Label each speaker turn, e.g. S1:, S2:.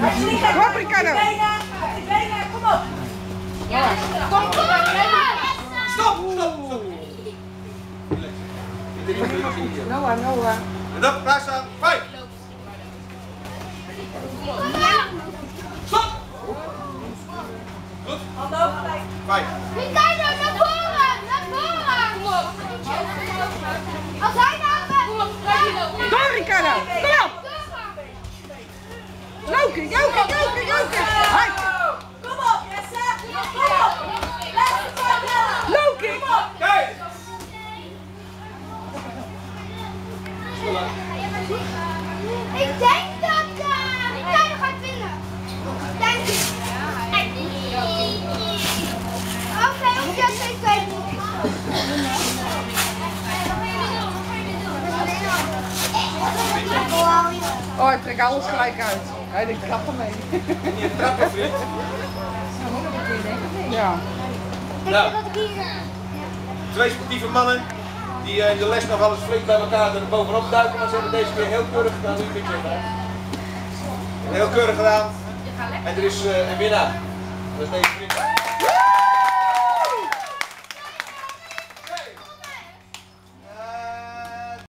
S1: Kom Ricardo!
S2: Kom op! Kom op!
S3: Stop!
S1: Noah.
S3: En dan, klaar staan, 5! Stop! Goed?
S2: Handen hoog gelijk.
S3: 5.
S4: Ricardo, naar voren! Naar voren! Als hij nou...
S1: Door Ricardo! Kom op! Loken! Hai!
S2: Kom op, Jesse! Kom op!
S1: Loken!
S3: Kijk!
S4: Ik denk dat Ricardo gaat winnen. Denk ik. Oké, Jesse, ik weet niet.
S1: Oh, hij trekt alles gelijk uit. Hij denkt, trap ermee.
S3: Niet een trap, vriend.
S1: Ja.
S3: Nou, 2 sportieve mannen die in de les nog wel eens flink bij elkaar er bovenop duiken, maar ze hebben deze keer heel keurig gedaan. Heel keurig gedaan. En er is een winnaar. Dat is deze vriend.